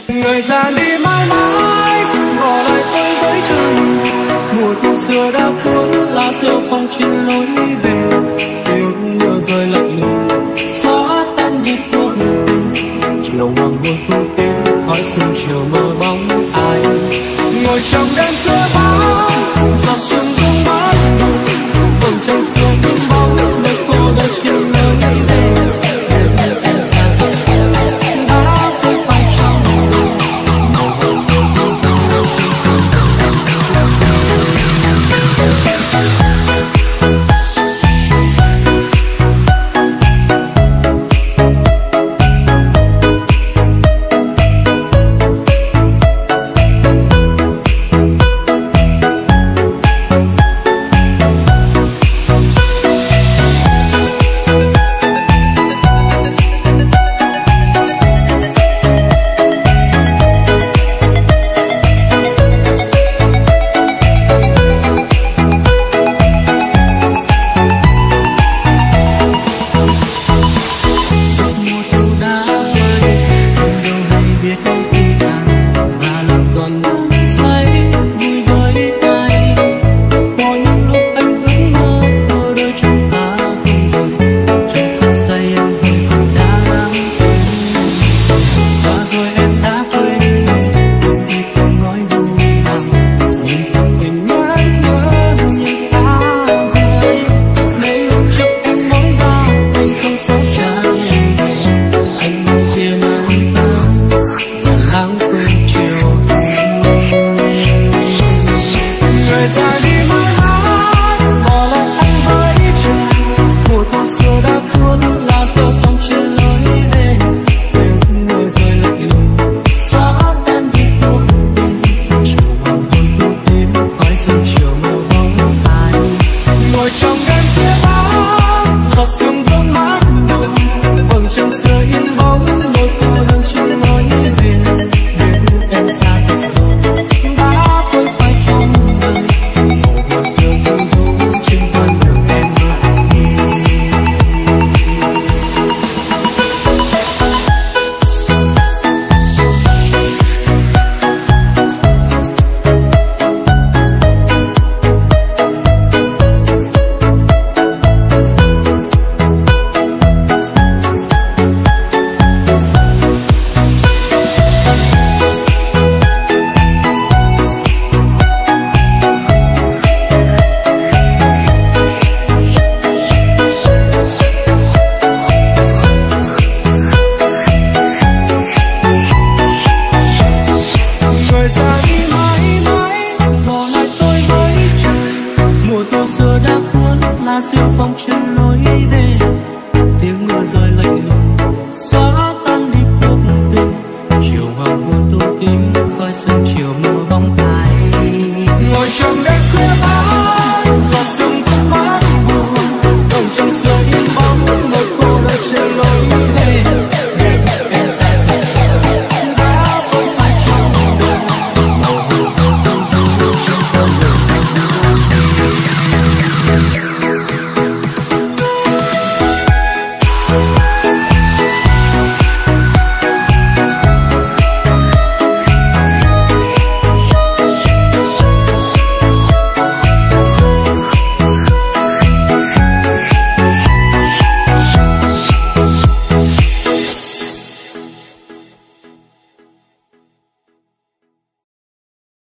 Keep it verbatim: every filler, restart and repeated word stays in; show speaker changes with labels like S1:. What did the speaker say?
S1: Người già đi mãi mãi bỏ lại tôi với trời. Mùa thu xưa đã cuốn lá rêu phong trên lối về. Tiếng mưa rơi lạnh lùng xóa tan đi cuộc tình. Chiều hoàng hôn thu tím hỏi sương chiều mơ bóng ai ngồi trong đêm khuya.